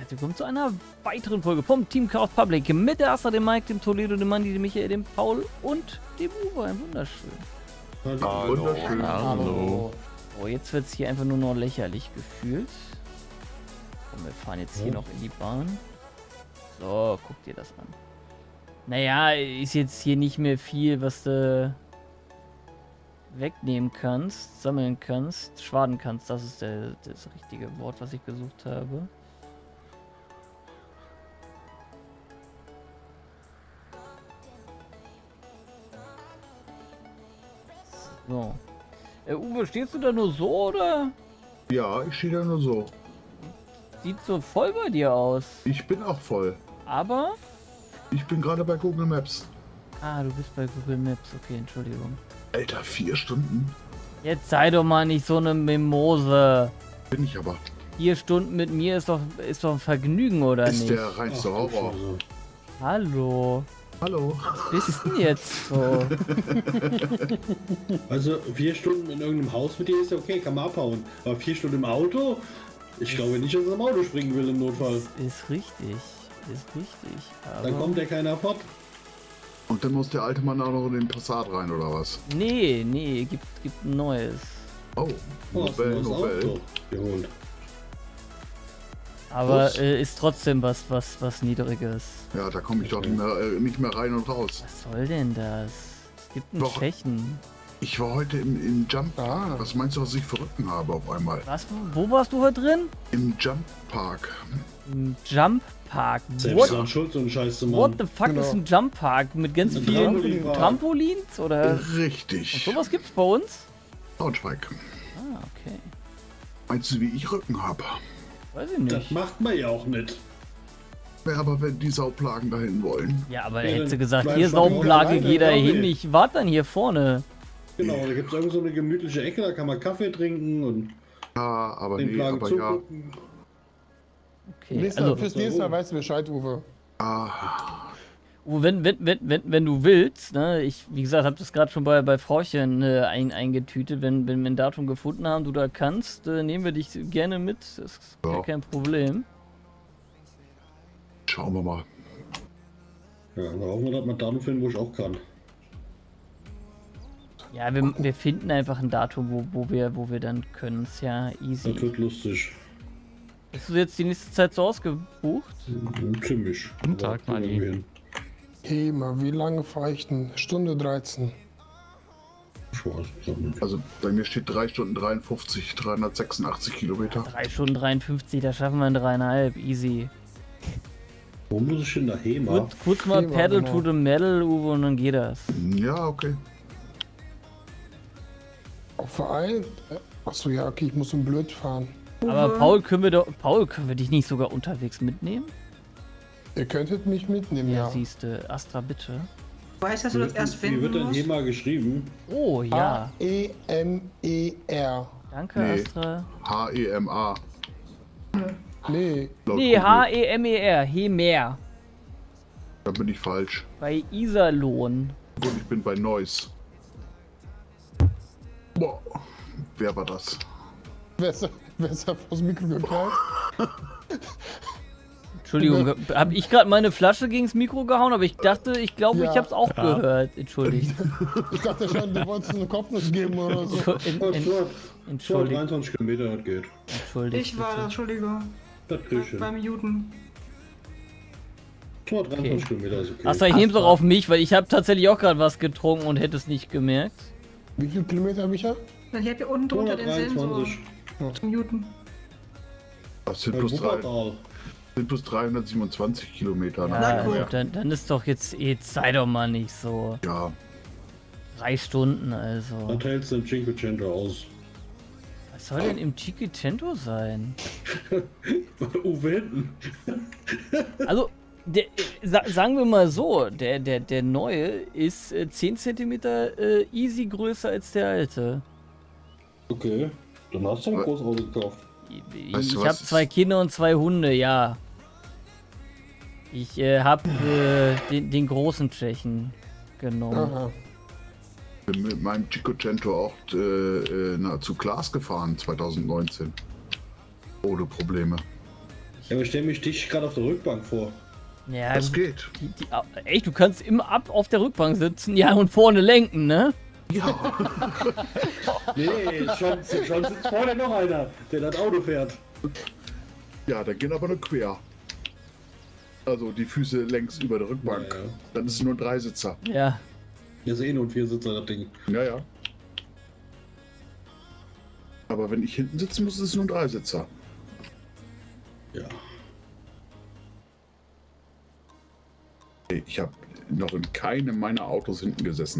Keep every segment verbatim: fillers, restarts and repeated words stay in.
herzlich willkommen zu einer weiteren Folge vom Team Chaos Public mit der Astra, dem Mike, dem Toledo, dem Mandy, dem Michael, dem Paul und dem Uwe. Ein wunderschön. Hallo. Wunderschön. Hallo. So, jetzt wird es hier einfach nur noch lächerlich gefühlt. Und wir fahren jetzt hier ja. noch in die Bahn. So, guck dir das an. Naja, ist jetzt hier nicht mehr viel, was du wegnehmen kannst, sammeln kannst, schwaden kannst. Das ist der, das richtige Wort, was ich gesucht habe. So. Äh, Uwe, stehst du da nur so, oder? Ja, ich stehe da nur so. Sieht so voll bei dir aus. Ich bin auch voll. Aber? Ich bin gerade bei Google Maps. Ah, du bist bei Google Maps. Okay, Entschuldigung. Alter, vier Stunden? Jetzt sei doch mal nicht so eine Mimose. Bin ich aber. Vier Stunden mit mir ist doch, ist doch ein Vergnügen, oder ist nicht? Ist der reinste Horror. Hallo. Hallo. Was ist denn jetzt so? Also vier Stunden in irgendeinem Haus mit dir ist ja okay, kann man abhauen. Aber vier Stunden im Auto? Ich glaube nicht, dass er im Auto springen will im Notfall. Ist, ist richtig. Ist richtig. Aber dann kommt ja keiner fort. Und dann muss der alte Mann auch noch in den Passat rein, oder was? Nee, nee, gibt, gibt ein neues. Oh, Nobel, Nobel. Geholt. Aber äh, ist trotzdem was, was, was Niedriges. Ja, da komme ich doch nicht mehr, äh, nicht mehr rein und raus. Was soll denn das? Es gibt einen doch. Tschechen. Ich war heute im, im Jump. Ah. Was meinst du, was ich für Rücken habe auf einmal? Was? Wo warst du heute drin? Im Jump Park. Im Jump Park. Selbst an Schuld so einen Scheiß zu machen. What the fuck genau. ist ein Jump Park? Mit ganz ein vielen Trampolin Trampolins? Oder? Richtig. Und sowas gibt's bei uns? Braunschweig. Ah, okay. Meinst du, wie ich Rücken habe? Weiß ich nicht. Das macht man ja auch nicht. Ja, aber wenn die Sauplagen dahin wollen. Ja, aber er ja, hätte gesagt, bleib hier Sauplage, geh da hin. Kaffee. Ich warte dann hier vorne. Genau, da gibt es irgend so eine gemütliche Ecke, da kann man Kaffee trinken und ja, aber den nee, Plagen aber zugucken. ja. Okay, nächste, also, fürs nächste Mal weißt du Bescheid, Uwe. Ah. Uwe, wenn, wenn, wenn, wenn, wenn du willst, ne, ich, wie gesagt, habe das gerade schon bei, bei Frauchen äh, ein, eingetütet, wenn, wenn wir ein Datum gefunden haben, du da kannst, äh, nehmen wir dich gerne mit, das ist ja. kein Problem. Schauen wir mal. Ja, dann hoffen wir, dass wir Datum finden, wo ich auch kann. Ja, wir, wir finden einfach ein Datum, wo, wo, wir, wo wir dann können. Ist ja easy. Das wird lustig. Bist du jetzt die nächste Zeit so ausgebucht? Mhm, ziemlich. Guten Tag, Mani. Hey, mal, wie lange fahre ich denn? Stunde dreizehn. Also bei mir steht drei Stunden dreiundfünfzig, dreihundertsechsundachtzig Kilometer. drei Stunden dreiundfünfzig, da schaffen wir in dreieinhalb, easy. Wo muss ich denn da Hema? Kurz, kurz mal Hema, Pedal genau. to the Metal, Uwe, und dann geht das. Ja, okay. Auf Verein? Achso, ja, okay, ich muss so blöd fahren. Aber Paul, können wir doch, Paul, können wir dich nicht sogar unterwegs mitnehmen? Ihr könntet mich mitnehmen, Ja, ja. siehste, Astra, bitte. Weißt du, dass du das erst Wie finden wird denn musst? Hema geschrieben? Oh, ja. A E M E R. Danke, Nee. Astra. H E M A. Nee, laut Nee, Google. H E M E R, Hemer. Da bin ich falsch. Bei Iserlohn. Und ich bin bei Neuss. Boah. Wer war das? wer ist, wer ist da vors Mikro geknallt? Entschuldigung, habe ich gerade meine Flasche gegens Mikro gehauen, aber ich dachte, ich glaube, Ja. ich habe es auch Ja. gehört. Entschuldigt. Ich dachte schon, du wolltest eine Kopfnuss geben oder so. Entschu- en- en- Entschuldigt. zweihundertdreiundzwanzig Kilometer, das geht. Entschuldigt. Ich war da, bitte. Entschuldigung, Das krieg ich hin. beim Juden. zweihundertdreiundzwanzig Okay. Kilometer ist okay. Astra, ich nehme es auch auf mich, weil ich habe tatsächlich auch gerade was getrunken und hätte es nicht gemerkt. Wie viele Kilometer habe ich ja? Dann hätte ihr unten drunter den Sensor zweihundertdreiundzwanzig. zum Juden. Das sind Bei plus, drei, Wuppertal. sind plus dreihundertsiebenundzwanzig Kilometer. Ja, Na gut. gut, dann, dann ist doch jetzt, jetzt sei doch mal nicht so. Ja. Drei Stunden also. Was hältst du im Cinquecento aus? Was soll denn im Cinquecento sein? Uwe hinten. Also, der, äh, sa sagen wir mal so, der, der, der neue ist äh, zehn Zentimeter äh, easy größer als der alte. Okay, dann hast du ein großes Auto gekauft. Ich, Weißt ich du habe was? zwei Kinder und zwei Hunde, ja. Ich äh, habe äh, den, den großen Tschechen genommen. Aha. Bin mit meinem Cinquecento auch äh, äh, na, zu Glas gefahren zweitausendneunzehn. Ohne Probleme. Ja, aber stell mich dich gerade auf der Rückbank vor. Ja, Das gut, geht. die, die, echt, du kannst immer ab auf der Rückbank sitzen, ja, und vorne lenken, ne? Ja. Nee, schon, schon sitzt vorne noch einer, der das Auto fährt. Ja, da gehen aber nur quer. Also die Füße längs über der Rückbank. Ja, ja. Dann ist es nur ein Dreisitzer. Ja. Wir sehen und vier Sitzer, das Ding. Ja, ja. Aber wenn ich hinten sitzen muss, ist es nur ein Dreisitzer. Ja. Ich habe noch in keinem meiner Autos hinten gesessen.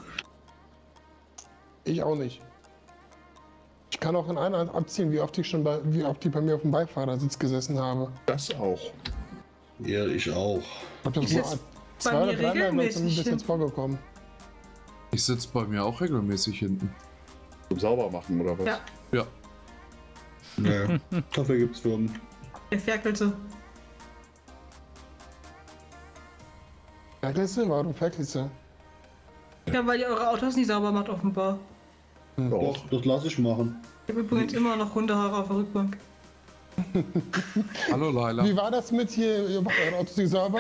Ich auch nicht. Ich kann auch in einer abziehen, wie oft ich schon bei, wie oft ich bei mir auf dem Beifahrersitz gesessen habe. Das auch. Ja, ich auch. Ich das Ich nur sitz zwei bei oder mir dreimal regelmäßig bis hin. jetzt vorgekommen. Ich sitze bei mir auch regelmäßig hinten. Zum Saubermachen oder was? Ja. Ja. Nee, dafür gibt's Firmen. Der ferkelte. Ferkelste? Warum Ferkelste? Ja, weil ihr eure Autos nicht sauber macht, offenbar. Doch, das lasse ich machen. Ich habe übrigens immer noch Hundehaare auf der Rückbank. Hallo Laila. Wie war das mit hier? Ihr macht eure Autos nicht sauber?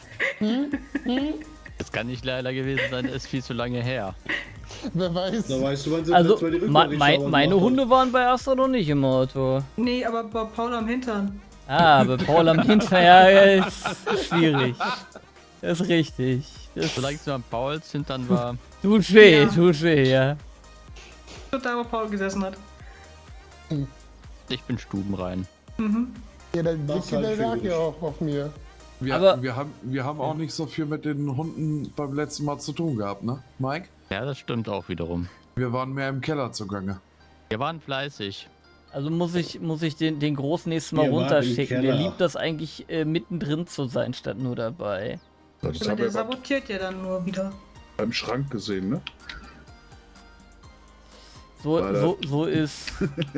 Das kann nicht leider gewesen sein, ist viel zu lange her. Wer weiß. Da weißt du, wann sie Also, letztes Mal die ma, Rückbank nicht mein, sauber meine gemacht hat. Hunde waren bei Astra noch nicht im Auto. Nee, aber bei Paul am Hintern. Ah, bei Paul am Hinterher ist schwierig. Das ist richtig. Das Solange es nur am Pauls Hintern war. tut weh, Ja. tut weh, ja. Da, wo Paul gesessen hat. Ich bin stubenrein. Mhm. Ja, der Das Dicke, der halt lag schwierig. ja auch auf mir. Wir, Aber- wir, haben, wir haben auch nicht so viel mit den Hunden beim letzten Mal zu tun gehabt, ne, Mike? Ja, das stimmt auch wiederum. Wir waren mehr im Keller zugange. Wir waren fleißig. Also muss ich, muss ich den, den Großen nächstes Mal Wir waren im runterschicken. Der Keller. liebt das eigentlich äh, mittendrin zu sein, statt nur dabei. Das Aber haben der wir beim, sabotiert ja dann nur wieder. beim Schrank gesehen, ne? So, Leider. so, so ist.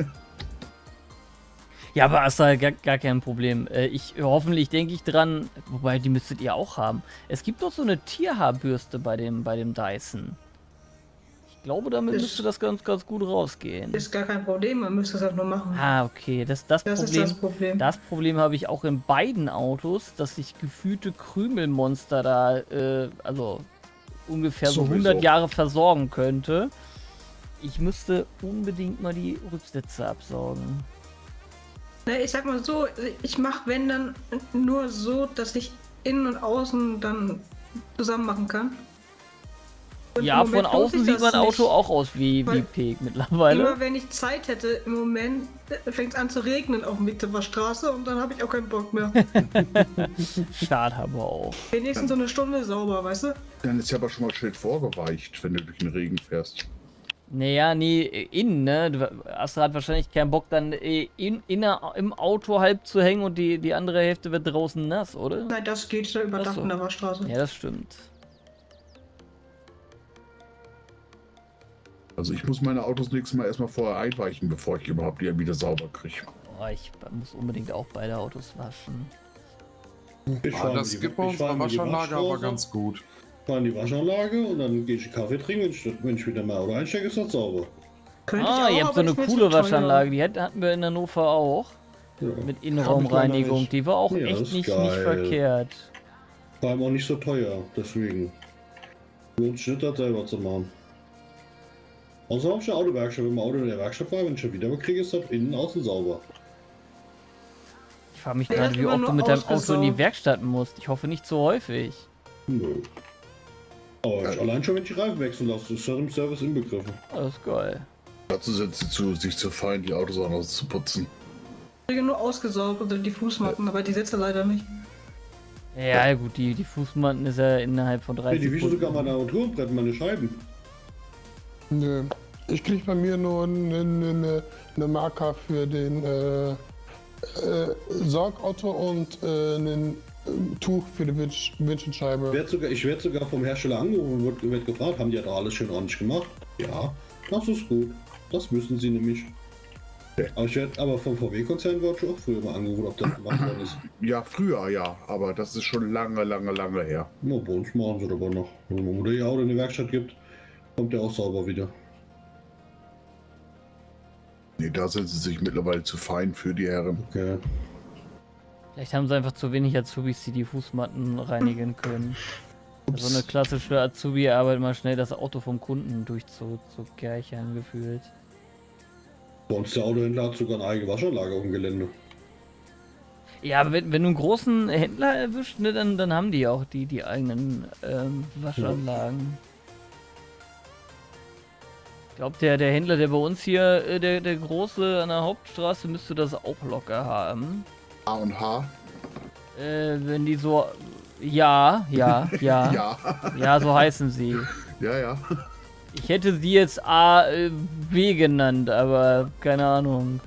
Ja, aber Astra, gar, gar kein Problem. Äh, Ich hoffentlich denke ich dran, wobei die müsstet ihr auch haben. Es gibt doch so eine Tierhaarbürste bei dem, bei dem Dyson. Ich glaube, damit Ist- müsste das ganz, ganz gut rausgehen. Ist gar kein Problem, man müsste es halt nur machen. Ah, okay. Das, das, Das ist Problem, das Problem. das Problem habe ich auch in beiden Autos, dass ich gefühlte Krümelmonster da, äh, also ungefähr so Sowieso. hundert Jahre versorgen könnte. Ich müsste unbedingt mal die Rücksitze absaugen. Na, ich sag mal so, ich mache wenn dann nur so, dass ich innen und außen dann zusammen machen kann. Und Ja, im von Moment lohnt außen sich sieht das mein Auto nicht. auch aus wie, wie Weil- Peg mittlerweile. Immer wenn ich Zeit hätte, im Moment fängt es an zu regnen auf Mitterer Straße und dann habe ich auch keinen Bock mehr. Schade aber auch. Wenigstens so eine Stunde sauber, weißt du? Dann ist ja aber schon mal schön vorgeweicht, wenn du durch den Regen fährst. Naja, nee, innen, ne? Du, Astra hat wahrscheinlich keinen Bock, dann äh, in, inner, im Auto halb zu hängen und die, die andere Hälfte wird draußen nass, oder? Nein, das geht ja über Ach so. Dachtenderer Straße. Ja, das stimmt. Also ich muss meine Autos nächstes Mal erstmal vorher einweichen, bevor ich überhaupt die wieder sauber kriege. Oh, ich muss unbedingt auch beide Autos waschen. Ich Ah, fahre das in die- gibt bei ich uns fahre bei in die Waschanlage aber Waschstraße, ganz gut. fahre in die Waschanlage und dann gehe ich Kaffee trinken. Wenn ich, wenn ich wieder mein Auto einstecke, ist das sauber. Könnte Ah, ich ihr auch, habt so aber eine ist mir coole zu teuer. Waschanlage, die hat- hatten wir in Hannover auch. Ja. Mit Innenraumreinigung. Die war auch Ja, das echt ist nicht, geil. nicht verkehrt. Vor allem auch nicht so teuer, deswegen. Lohnt sich nicht, das selber zu machen. Außer habe ich eine Autowerkstatt. Wenn mein Auto in der Werkstatt war, wenn ich schon wieder mal kriege, ist das innen außen sauber. Ich frage mich Der gerade, hat wie immer oft du nur mit deinem Auto in die ausgesaugt. Werkstatt musst. Ich hoffe nicht so häufig. Nö. Aber ich, allein schon, wenn ich die Reifen wechseln lasse, ist das im Service inbegriffen. Oh, das ist geil. Dazu sind sie zu, sich zu fein, die Autos auch noch zu putzen. Ich kriege nur ausgesaugt oder die Fußmatten, aber die Sätze leider nicht. Ja, gut, die, die Fußmatten ist ja innerhalb von Nee, dreißig die wischen sogar meine Armaturenbrett, meine Scheiben. Nö. Ich krieg bei mir nur eine, eine, eine Marker für den äh, äh, Sorgauto und äh, ein äh, Tuch für die Winch- Windschutzscheibe. Werd sogar, ich werde sogar vom Hersteller angerufen und wird, wird gefragt, haben die da alles schön ordentlich gemacht? Ja, das ist gut. Das müssen sie nämlich. Aber, ich werd, aber vom V W-Konzern wurde schon auch früher mal angerufen, ob das gemacht worden ist. Ja, früher ja, aber das ist schon lange, lange, lange her. Na, bei uns machen sie das aber noch. Wenn man ihr Auto in die Werkstatt gibt, kommt der auch sauber wieder. Nee, da sind sie sich mittlerweile zu fein für die Herren. Okay. Vielleicht haben sie einfach zu wenig Azubis, die die Fußmatten reinigen können. So eine klassische Azubi-Arbeit, mal schnell das Auto vom Kunden durchzukerchern gefühlt. Bei uns der Autohändler hat sogar eine eigene Waschanlage auf dem Gelände. Ja, aber wenn, wenn du einen großen Händler erwischt, ne, dann, dann haben die auch die, die eigenen ähm, Waschanlagen. Ich glaube, der, der Händler, der bei uns hier, äh, der, der große an der Hauptstraße, müsste das auch locker haben. A und H. Äh, wenn die so... Ja, ja, ja. Ja. Ja, so heißen sie. Ja, ja. Ich hätte sie jetzt A, äh, B genannt, aber keine Ahnung.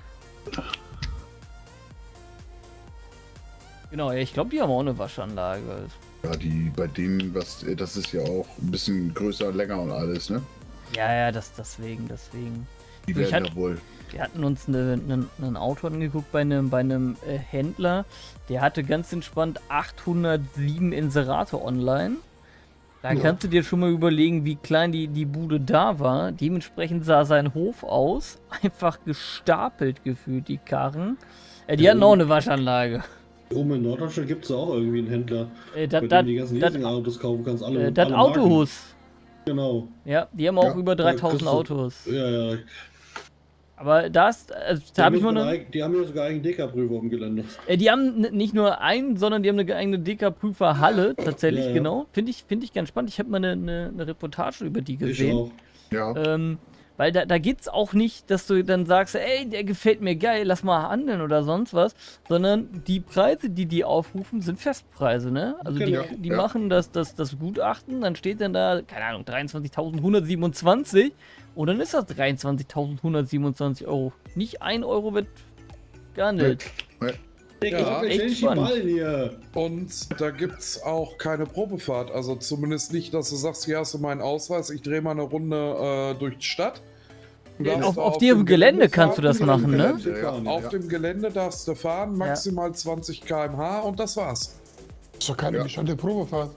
Genau, ja, ich glaube, die haben auch eine Waschanlage. Ja, die bei denen, was, das ist ja auch ein bisschen größer, länger und alles, ne? Ja, ja, das deswegen, deswegen. Die Ich werden hatte- ja wohl. Wir hatten uns eine, eine, ein Auto angeguckt bei einem, bei einem äh, Händler. Der hatte ganz entspannt achthundertsieben Inserate online. Da Ja. kannst du dir schon mal überlegen, wie klein die, die Bude da war. Dementsprechend sah sein Hof aus. Einfach gestapelt gefühlt, die Karren. Äh, die Ja. hatten auch eine Waschanlage. Oben in Norddeutschland gibt es auch irgendwie einen Händler, Äh, bei das dem das- du die ganzen das- Leasing-Autos kaufen kannst. Alle, äh, das alle Marken. Autohus. Genau. Ja, die haben auch Ja, über da dreitausend kriegst du- Autos. Ja, ja. Aber da ist, also, Die da habe haben ich mal ja eine... sogar eig- die haben ja sogar eigene D K-Prüfer auf dem Gelände. Äh, die haben n- nicht nur einen, sondern die haben eine eigene D K-Prüferhalle, tatsächlich, Ja, ja. genau. Finde ich, find ich ganz spannend. Ich habe mal eine, eine, eine Reportage über die Ich gesehen. auch. Ja. Ähm, weil da, da geht's auch nicht, dass du dann sagst, ey, der gefällt mir geil, lass mal handeln oder sonst was, sondern die Preise, die die aufrufen, sind Festpreise, ne? Also Genau. die, die Ja. machen das, das, das Gutachten, dann steht dann da, keine Ahnung, dreiundzwanzigtausendhundertsiebenundzwanzig und dann ist das dreiundzwanzigtausendhundertsiebenundzwanzig Euro. Nicht ein Euro wird gehandelt. Digga, Ja, ich hab mir echt ständig die spannend. Ballen hier. Und da gibt's auch keine Probefahrt. Also zumindest nicht, dass du sagst, hier hast du meinen Ausweis, ich drehe mal eine Runde äh, durch die Stadt. Du Ja, darfst auf- da auf dem Gelände kannst du das fahren. machen, ne? Gelände fahren, Auf ja. dem Gelände darfst du fahren, maximal zwanzig Kilometer pro Stunde und das war's. Das ist doch keine Ja. gestellte Probefahrt.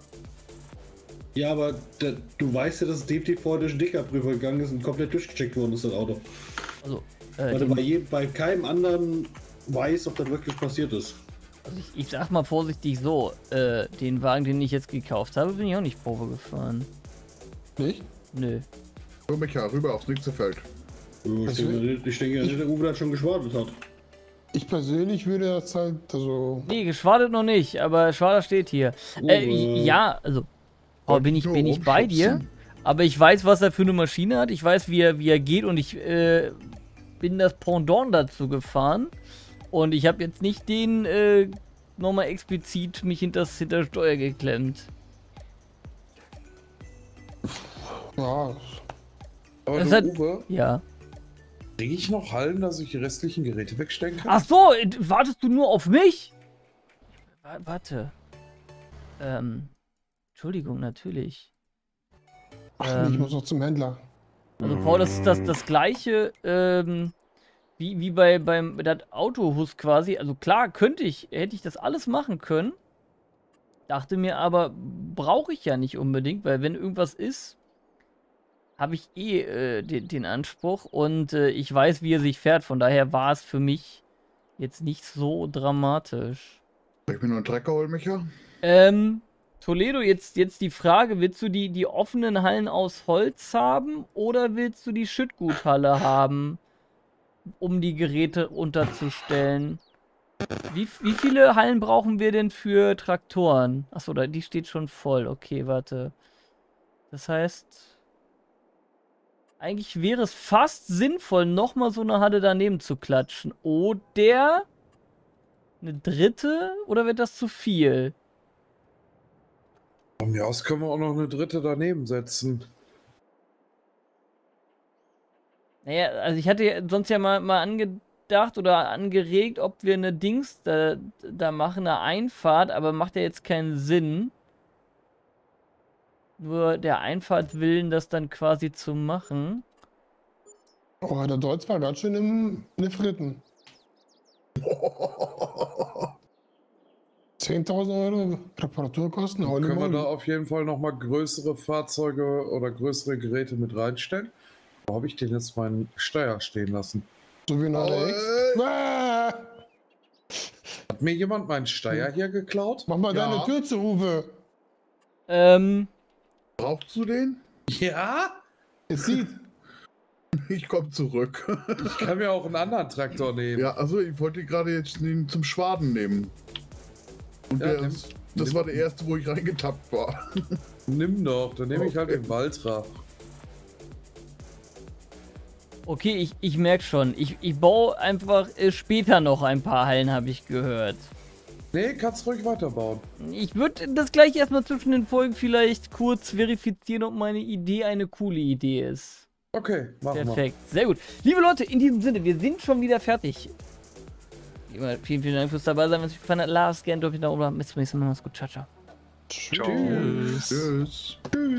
Ja, aber der, du weißt ja, dass es definitiv vorher durch den D K-Prüfer gegangen ist und komplett durchgecheckt worden ist, das Auto. Also, äh, Weil du den, bei, je, bei keinem anderen weiß, ob das wirklich passiert ist. also ich, ich sag mal vorsichtig so, äh, den Wagen, den ich jetzt gekauft habe, bin ich auch nicht Probe gefahren. Nicht? Nö. So, Micha, rüber aufs nächste Feld. Ich Also, denke, nicht- ich denke ja nicht, der Uwe das schon geschwadelt hat. Ich persönlich würde das halt, also. Nee, geschwadet noch nicht, aber Schwader steht hier. Äh, Uwe. ja, also, oh, bin ich, Nur bin ich bei dir, rumschubsen. aber ich weiß, was er für eine Maschine hat, ich weiß, wie er, wie er geht und ich äh, bin das Pendant dazu gefahren und ich habe jetzt nicht den äh, nochmal explizit mich hinter das Steuer geklemmt. Ja, Aber Das du, hat- Uwe, Ja. kriege ich noch Hallen, dass ich die restlichen Geräte wegstellen kann? Ach so, äh, wartest du nur auf mich? Wa- Warte. Ähm, Entschuldigung, natürlich. ach nee, ich Ähm. muss noch zum Händler. Also Paul, das ist das, das gleiche, ähm, wie, wie bei beim das Autohus quasi. Also klar, könnte ich, hätte ich das alles machen können. Dachte mir aber, brauche ich ja nicht unbedingt, weil wenn irgendwas ist, habe ich eh äh, den, den Anspruch und äh, ich weiß, wie er sich fährt. Von daher war es für mich jetzt nicht so dramatisch. Soll ich mir noch einen Trecker holen, Micha? Ähm, Toledo, jetzt, jetzt die Frage, willst du die, die offenen Hallen aus Holz haben oder willst du die Schüttguthalle haben, um die Geräte unterzustellen? Wie, wie viele Hallen brauchen wir denn für Traktoren? Achso, da, die steht schon voll. Okay, warte. Das heißt, eigentlich wäre es fast sinnvoll, nochmal so eine Halle daneben zu klatschen. Oder eine dritte? Oder wird das zu viel? Von mir aus können wir auch noch eine dritte daneben setzen. Naja, also ich hatte ja sonst ja mal, mal angedacht oder angeregt, ob wir eine Dings da, da machen, eine Einfahrt, aber macht ja jetzt keinen Sinn. Nur der Einfahrt willen, das dann quasi zu machen. Oh, der Deutsch war ganz schön im, in den Fritten. zehntausend Euro Reparaturkosten, holy Können wir da moly. auf jeden Fall noch mal größere Fahrzeuge oder größere Geräte mit reinstellen? Wo habe ich denn jetzt meinen Steuer stehen lassen? So wie ein A D X. Äh, Ah! Hat mir jemand meinen Steier hier geklaut? Mach mal Ja. deine Tür zu, Uwe. Ähm, Brauchst du den? Ja? Es sieht. Ich komme zurück. Ich kann mir auch einen anderen Traktor nehmen. Ja, also ich wollte gerade jetzt den zum Schwaden nehmen. Und Ja, der nimm- ist, das nimm- war der erste, wo ich reingetappt war. Nimm doch, dann nehme ich halt den Valtra. okay, ich, ich merke schon. Ich, ich baue einfach äh, später noch ein paar Hallen, habe ich gehört. Nee, kannst ruhig weiterbauen. Ich würde das gleich erstmal zwischen den Folgen vielleicht kurz verifizieren, ob meine Idee eine coole Idee ist. Okay, machen Perfekt, sehr gut. Liebe Leute, in diesem Sinne, wir sind schon wieder fertig. Wie immer, vielen, vielen Dank fürs dabei sein. Wenn es euch gefallen hat, lasst gerne ein Däumchen nach oben. Bis zum nächsten Mal. Macht's gut. Ciao, ciao. wir. Tschüss. Tschüss.